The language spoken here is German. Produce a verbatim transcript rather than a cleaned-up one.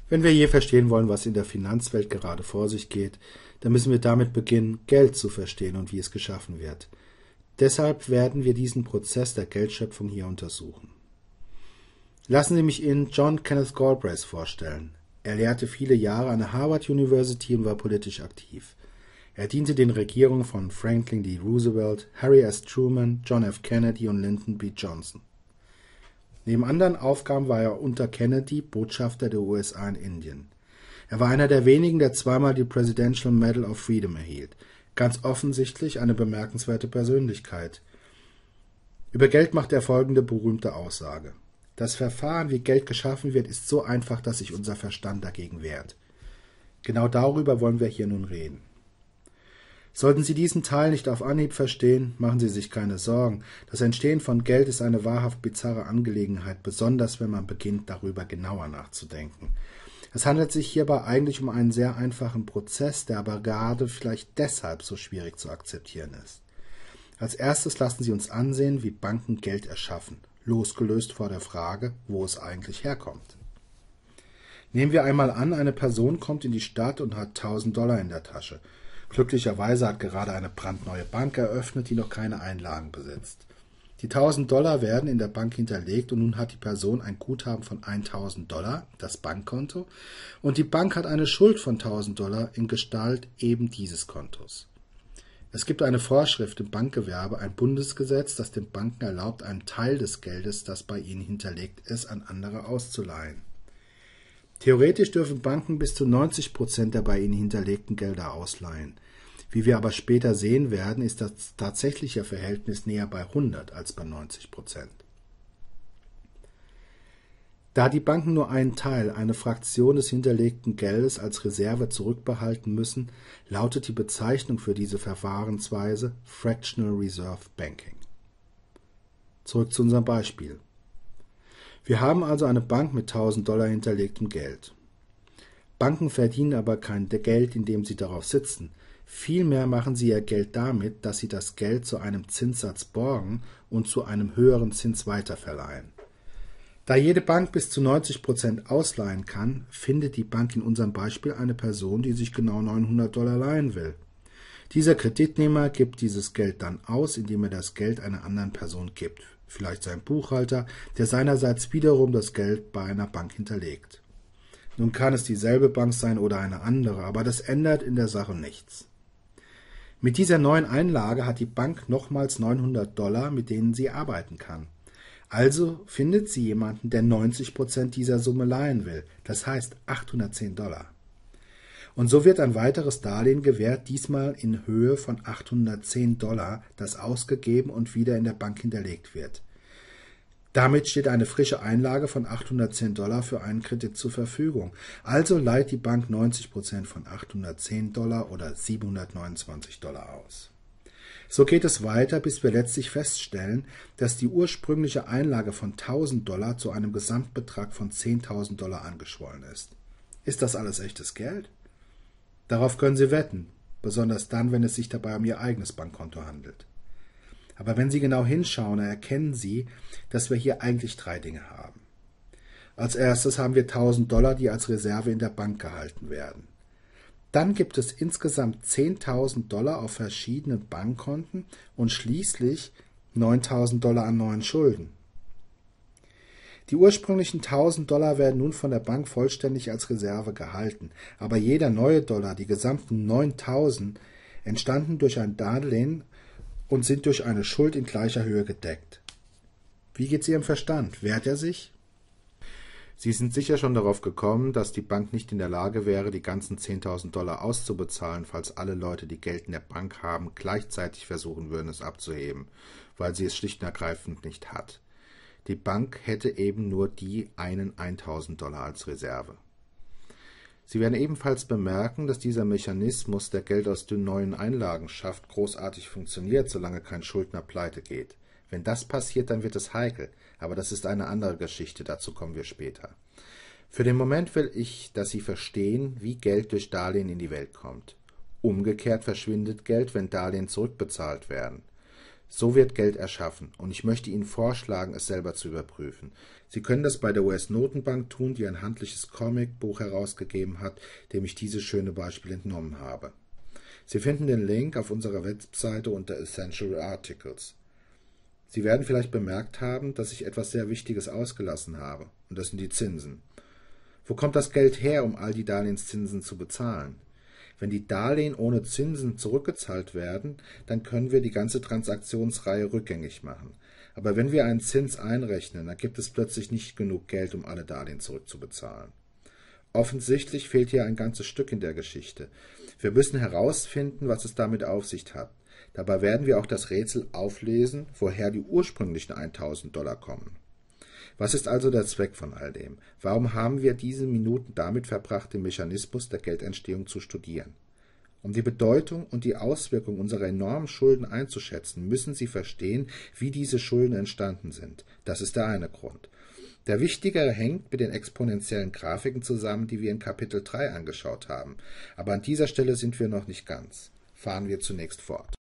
Wenn wir je verstehen wollen, was in der Finanzwelt gerade vor sich geht, dann müssen wir damit beginnen, Geld zu verstehen und wie es geschaffen wird. Deshalb werden wir diesen Prozess der Geldschöpfung hier untersuchen. Lassen Sie mich Ihnen John Kenneth Galbraith vorstellen. Er lehrte viele Jahre an der Harvard University und war politisch aktiv. Er diente den Regierungen von Franklin D. Roosevelt, Harry S. Truman, John F. Kennedy und Lyndon B. Johnson. Neben anderen Aufgaben war er unter Kennedy Botschafter der U S A in Indien. Er war einer der wenigen, der zweimal die Presidential Medal of Freedom erhielt. Ganz offensichtlich eine bemerkenswerte Persönlichkeit. Über Geld macht er folgende berühmte Aussage: Das Verfahren, wie Geld geschaffen wird, ist so einfach, dass sich unser Verstand dagegen wehrt. Genau darüber wollen wir hier nun reden. Sollten Sie diesen Teil nicht auf Anhieb verstehen, machen Sie sich keine Sorgen. Das Entstehen von Geld ist eine wahrhaft bizarre Angelegenheit, besonders wenn man beginnt, darüber genauer nachzudenken. Es handelt sich hierbei eigentlich um einen sehr einfachen Prozess, der aber gerade vielleicht deshalb so schwierig zu akzeptieren ist. Als erstes lassen Sie uns ansehen, wie Banken Geld erschaffen, losgelöst vor der Frage, wo es eigentlich herkommt. Nehmen wir einmal an, eine Person kommt in die Stadt und hat tausend Dollar in der Tasche. Glücklicherweise hat gerade eine brandneue Bank eröffnet, die noch keine Einlagen besitzt. Die tausend Dollar werden in der Bank hinterlegt und nun hat die Person ein Guthaben von tausend Dollar, das Bankkonto, und die Bank hat eine Schuld von tausend Dollar in Gestalt eben dieses Kontos. Es gibt eine Vorschrift im Bankgewerbe, ein Bundesgesetz, das den Banken erlaubt, einen Teil des Geldes, das bei ihnen hinterlegt ist, an andere auszuleihen. Theoretisch dürfen Banken bis zu neunzig Prozent der bei ihnen hinterlegten Gelder ausleihen. Wie wir aber später sehen werden, ist das tatsächliche Verhältnis näher bei hundert als bei neunzig Prozent. Da die Banken nur einen Teil, eine Fraktion des hinterlegten Geldes als Reserve zurückbehalten müssen, lautet die Bezeichnung für diese Verfahrensweise Fractional Reserve Banking. Zurück zu unserem Beispiel. Wir haben also eine Bank mit tausend Dollar hinterlegtem Geld. Banken verdienen aber kein Geld, indem sie darauf sitzen. Vielmehr machen sie ihr Geld damit, dass sie das Geld zu einem Zinssatz borgen und zu einem höheren Zins weiterverleihen. Da jede Bank bis zu neunzig Prozent ausleihen kann, findet die Bank in unserem Beispiel eine Person, die sich genau neunhundert Dollar leihen will. Dieser Kreditnehmer gibt dieses Geld dann aus, indem er das Geld einer anderen Person gibt, vielleicht sein Buchhalter, der seinerseits wiederum das Geld bei einer Bank hinterlegt. Nun kann es dieselbe Bank sein oder eine andere, aber das ändert in der Sache nichts. Mit dieser neuen Einlage hat die Bank nochmals neunhundert Dollar, mit denen sie arbeiten kann. Also findet sie jemanden, der neunzig Prozent dieser Summe leihen will, das heißt achthundertzehn Dollar. Und so wird ein weiteres Darlehen gewährt, diesmal in Höhe von achthundertzehn Dollar, das ausgegeben und wieder in der Bank hinterlegt wird. Damit steht eine frische Einlage von achthundertzehn Dollar für einen Kredit zur Verfügung. Also leiht die Bank neunzig Prozent von achthundertzehn Dollar oder siebenhundertneunundzwanzig Dollar aus. So geht es weiter, bis wir letztlich feststellen, dass die ursprüngliche Einlage von tausend Dollar zu einem Gesamtbetrag von zehntausend Dollar angeschwollen ist. Ist das alles echtes Geld? Darauf können Sie wetten, besonders dann, wenn es sich dabei um Ihr eigenes Bankkonto handelt. Aber wenn Sie genau hinschauen, erkennen Sie, dass wir hier eigentlich drei Dinge haben. Als erstes haben wir tausend Dollar, die als Reserve in der Bank gehalten werden. Dann gibt es insgesamt zehntausend Dollar auf verschiedenen Bankkonten und schließlich neuntausend Dollar an neuen Schulden. Die ursprünglichen tausend Dollar werden nun von der Bank vollständig als Reserve gehalten, aber jeder neue Dollar, die gesamten neuntausend, entstanden durch ein Darlehen und sind durch eine Schuld in gleicher Höhe gedeckt. Wie geht's Ihrem Verstand? Wehrt er sich? Sie sind sicher schon darauf gekommen, dass die Bank nicht in der Lage wäre, die ganzen zehntausend Dollar auszubezahlen, falls alle Leute, die Geld in der Bank haben, gleichzeitig versuchen würden, es abzuheben, weil sie es schlicht und ergreifend nicht hat. Die Bank hätte eben nur die einen tausend Dollar als Reserve. Sie werden ebenfalls bemerken, dass dieser Mechanismus, der Geld aus den neuen Einlagen schafft, großartig funktioniert, solange kein Schuldner pleite geht. Wenn das passiert, dann wird es heikel, aber das ist eine andere Geschichte, dazu kommen wir später. Für den Moment will ich, dass Sie verstehen, wie Geld durch Darlehen in die Welt kommt. Umgekehrt verschwindet Geld, wenn Darlehen zurückbezahlt werden. So wird Geld erschaffen, und ich möchte Ihnen vorschlagen, es selber zu überprüfen. Sie können das bei der U S-Notenbank tun, die ein handliches Comicbuch herausgegeben hat, dem ich dieses schöne Beispiel entnommen habe. Sie finden den Link auf unserer Webseite unter Essential Articles. Sie werden vielleicht bemerkt haben, dass ich etwas sehr Wichtiges ausgelassen habe, und das sind die Zinsen. Wo kommt das Geld her, um all die Darlehenszinsen zu bezahlen? Wenn die Darlehen ohne Zinsen zurückgezahlt werden, dann können wir die ganze Transaktionsreihe rückgängig machen. Aber wenn wir einen Zins einrechnen, dann gibt es plötzlich nicht genug Geld, um alle Darlehen zurückzubezahlen. Offensichtlich fehlt hier ein ganzes Stück in der Geschichte. Wir müssen herausfinden, was es damit auf sich hat. Dabei werden wir auch das Rätsel auflesen, woher die ursprünglichen tausend Dollar kommen. Was ist also der Zweck von all dem? Warum haben wir diese Minuten damit verbracht, den Mechanismus der Geldentstehung zu studieren? Um die Bedeutung und die Auswirkungen unserer enormen Schulden einzuschätzen, müssen Sie verstehen, wie diese Schulden entstanden sind. Das ist der eine Grund. Der wichtigere hängt mit den exponentiellen Grafiken zusammen, die wir in Kapitel drei angeschaut haben. Aber an dieser Stelle sind wir noch nicht ganz. Fahren wir zunächst fort.